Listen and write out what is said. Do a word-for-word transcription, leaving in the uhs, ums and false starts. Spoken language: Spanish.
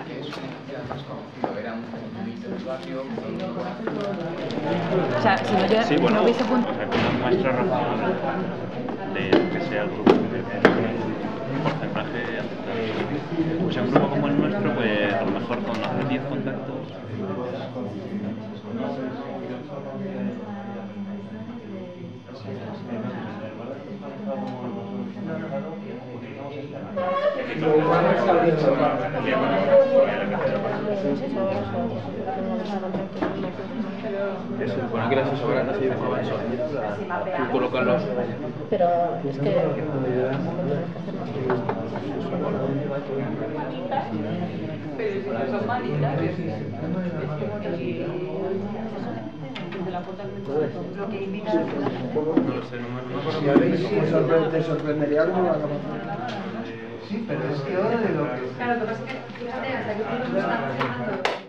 que es un más conocido, era un conjunto del barrio. O sea, si no, yo sí, bueno, no hubiese apuntado. O sea, con una muestra razonable de que sea el grupo un porcentaje aceptable. Pues un grupo como el nuestro, pues a lo mejor con hacer diez contactos. Se supone que las asesoras se dibujaban solas. Tú colócalos. Pero es que... Pero si son malitas, lo que invita a la No lo sé, no me acuerdo. Si a ver si te sorprendería algo, la Sí, pero es que ahora de lo que... Claro, lo que pasa es que, fíjate, hasta que no está funcionando.